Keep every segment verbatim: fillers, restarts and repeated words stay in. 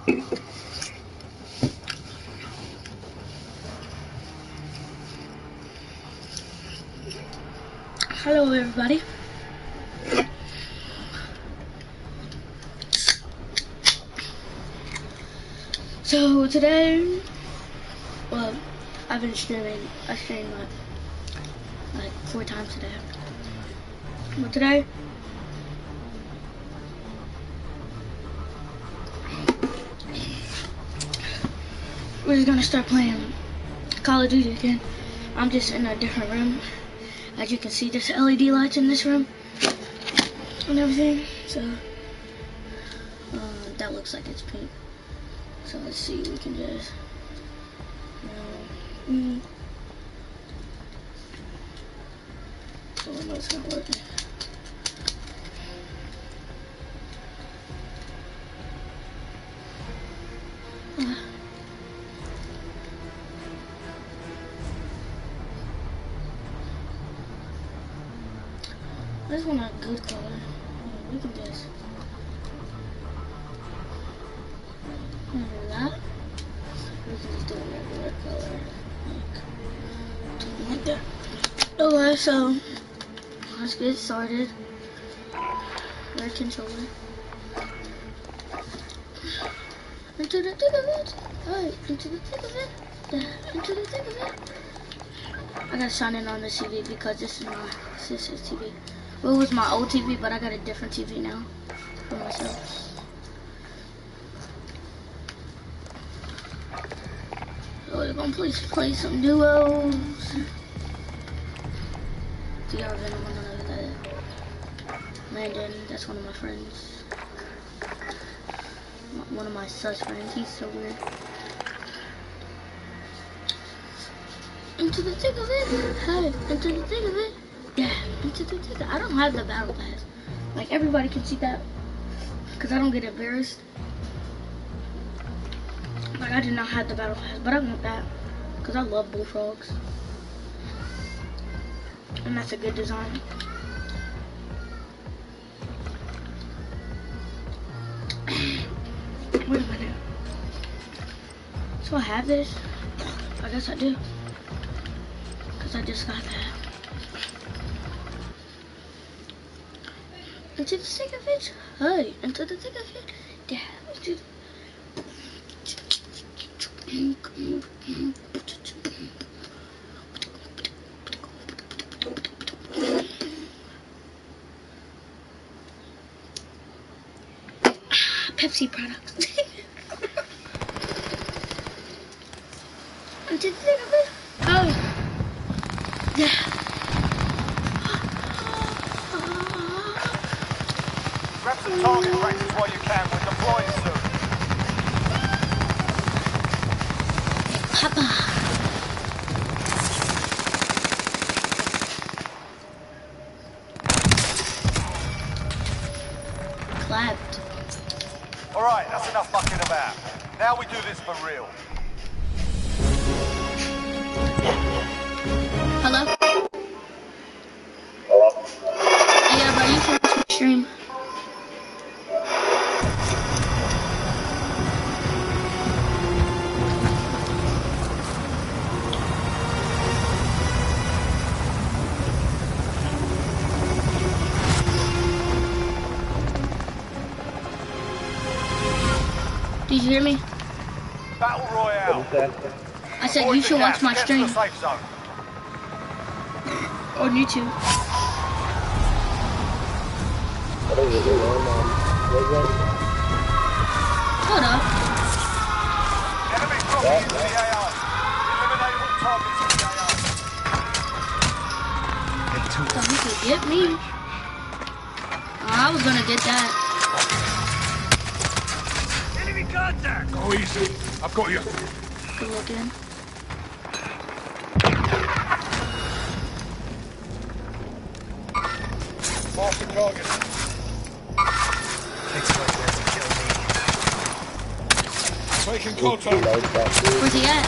Hello everybody. So today, well, I've been streaming, I streamed like, like four times today. But today, we're just gonna start playing Call of Duty again. I'm just in a different room. As you can see, there's L E D lights in this room and everything. So uh, that looks like it's pink. So let's see, we can just. Uh, mm, oh no, it's not working. Uh, I just want a good color. Yeah, we can just. That. We can just do a regular color. Like, something like that. Okay, so let's get started. Red controller. Into the thick of it. Alright, into the thick of it. Yeah, into the thick of it. I gotta sign in on the T V because this is my sister's T V. Well, it was my old T V, but I got a different T V now for myself. So we're gonna play, play some duos. D R Venom, I don't know who that is. Landon, that's one of my friends. One of my sus friends, he's so weird. Into the thick of it. Hey, into the thick of it. Yeah, into the thick of it. I don't have the battle pass. Like, everybody can see that. Because I don't get embarrassed. Like, I did not have the battle pass, but I want that. Because I love bullfrogs. And that's a good design. Wait a minute. So I have this? I guess I do. Because I just got that. Into the thick of it. Hey, into the thick of it. Yeah, into the... Pepsi products. Into the thick of it. Oh. Yeah. Grab some target practice while you can. We're deploying soon. Papa. Clapped. Alright, that's enough mucking about. Now we do this for real. Hello? Hello? Hey, yeah, bro, you can watch my stream. Did you hear me? Battle Royale. I said you should watch my stream on YouTube. Hold up. Enemy dropping into the A I. Eliminate all targets in the A I. Thought he could get me. Oh, I was gonna get that. Contact! Go easy. I've got you. Good looking. Mark the target. Taking contact. Where's he at?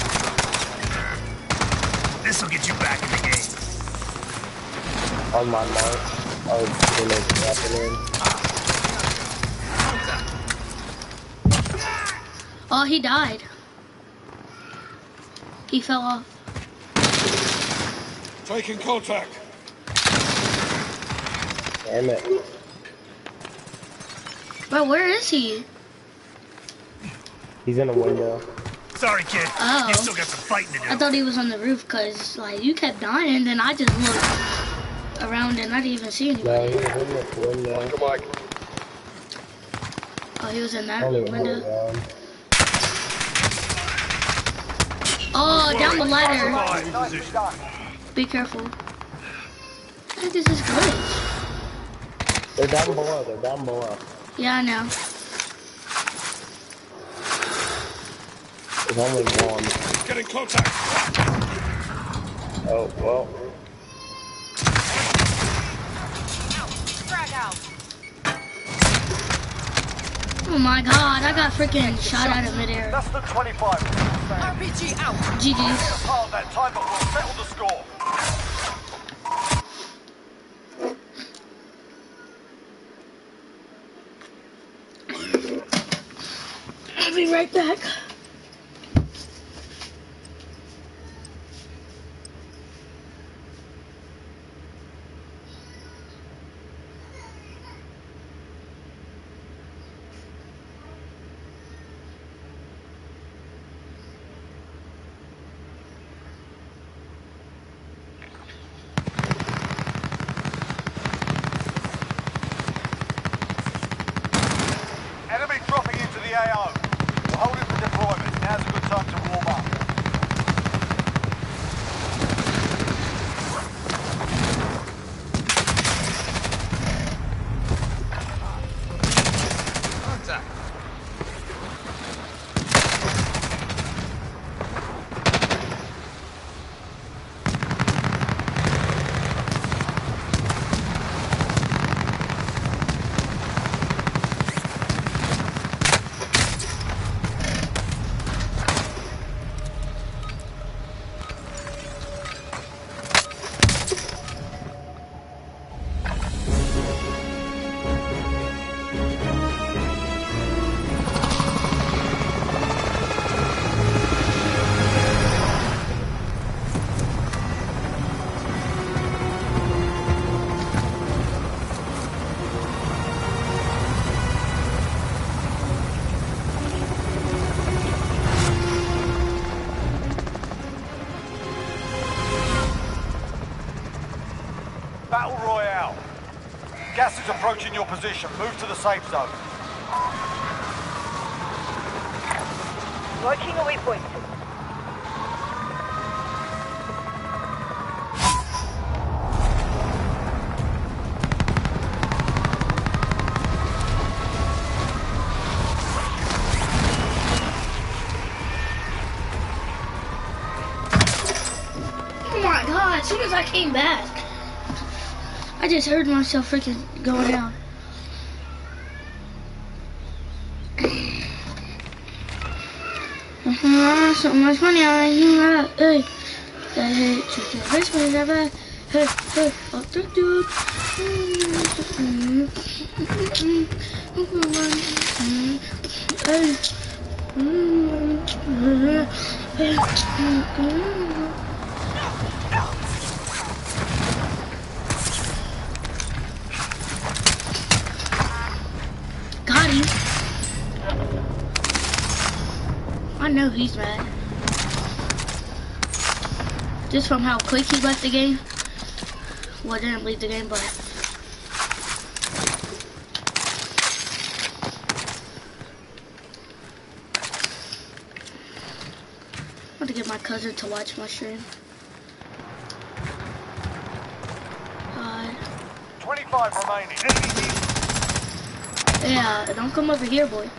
This'll get you back in the game. On my mark. I was going to drop it in. Oh, he died. He fell off. Taking contact. Damn it. Bro, where is he? He's in a window. Sorry, kid. Oh. You still got some fighting to do. I thought he was on the roof because, like, you kept dying, and then I just looked around and I didn't even see No, anybody. he was in this window. Come on. Oh, he was in I that don't even know window. where he Oh, down the ladder. Fine position. Be careful. I think this is good. They're down below. They're down below. Yeah, I know. There's only one. Getting contact. Oh, well. Frag out. Oh my god, I got freaking shot out of midair. Less than twenty-five. R P G out. G G's. Part of that time, but we'll settle the score. I'll be right back. Enemy dropping into the A O. We're holding for deployment. Now's a good time to warm up. Contact. Battle Royale. Gas is approaching your position. Move to the safe zone. Marking a waypoint. Oh my god, as soon as I came back, I just heard myself freaking going down. Uh-huh, so much money on you, uh, hey, hey, hey, check your face whenever, hey, hey, I'll take you. Got him. I know he's mad. Just from how quick he left the game. Well, didn't leave the game, but I'm going to get my cousin to watch my stream. Hi. twenty-five remaining. Yeah, don't come over here, boy.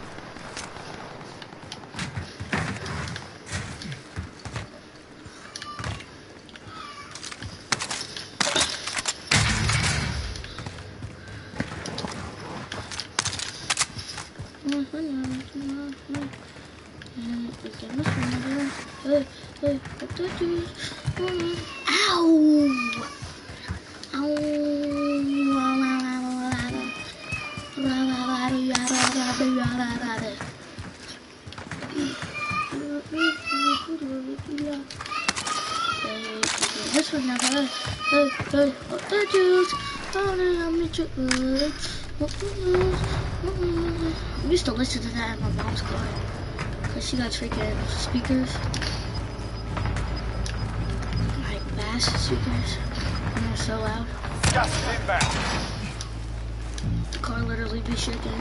Ow! This one never heard. Hey, hey, the juice. Oh, I'm the juice. I used to listen to that in my mom's car. Cause she got freaking speakers. Like bass speakers. And they're so loud. Gas is inbound. The car literally be shaking.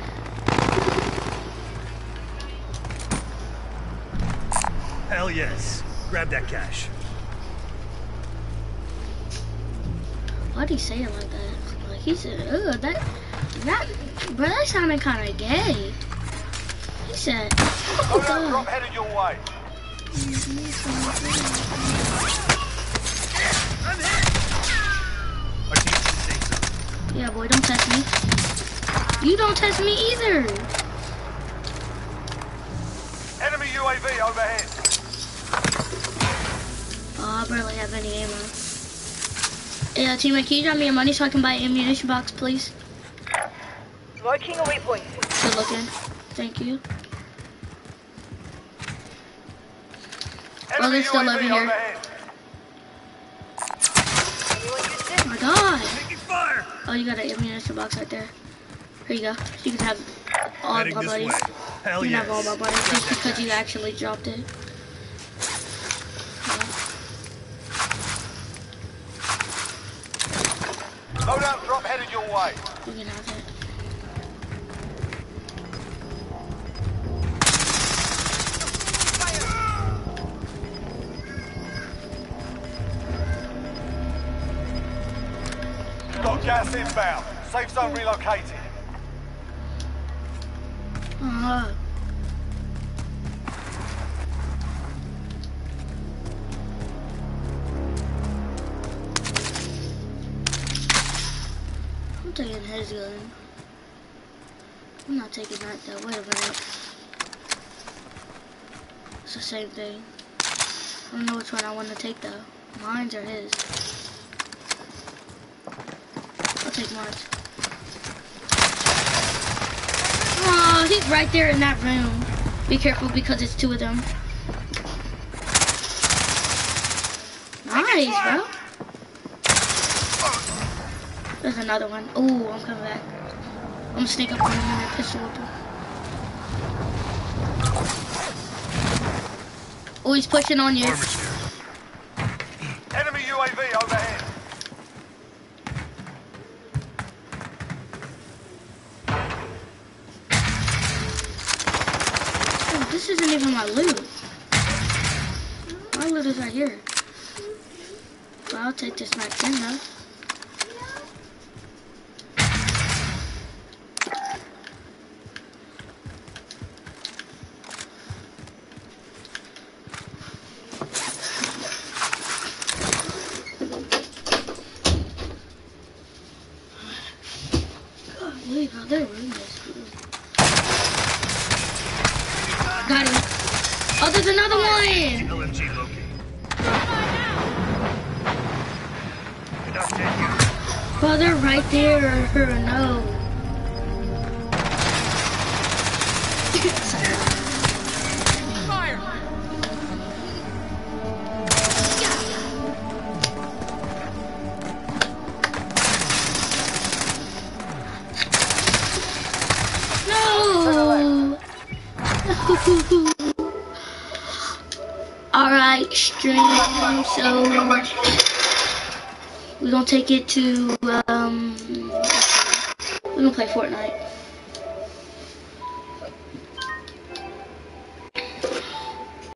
Hell yes. Grab that cash. Why'd he say it like that? Like he said, ugh, that, that, bro, that sounded kind of gay. He said, oh, Loadout drop headed your way. Our team's in the safe zone. yeah, boy, don't test me. You don't test me either. Enemy U A V overhead. Oh, I barely have any ammo. Yeah, teammate, can you drop me your money so I can buy an ammunition box, please? Marking a waypoint. Good looking. Thank you. Oh, they're still over here. overhead. Anyone use Oh this? my god. Taking fire! Oh, you got an ammunition box right there. Here you go. You can have all of Heading my this buddies. way. Hell You can yes. have all my buddies Grab just that because you cash. actually dropped it. Loadout drop headed your way. You can have it. Got gas inbound. Safe zone relocated. Uh, I'm taking his gun. I'm not taking that though. Wait a minute. It's the same thing. I don't know which one I want to take though. Mine's or his. I'll take mine. Oh, he's right there in that room. Be careful because it's two of them. Nice, bro. There's another one. Oh, I'm coming back. I'm gonna sneak up on him and pistol whip him. Oh, he's pushing on you. Armor's here. Enemy U A V overhead. Oh, this isn't even my loot. My loot is right here. But I'll take this Mac ten though. Golly, bro, their room is cool. Got him. Oh, there's another one! L M G located. You're not dead yet. Bro, they're right there. No. Fire! No. Alright, stream. So we're gonna take it to um we're gonna play Fortnite.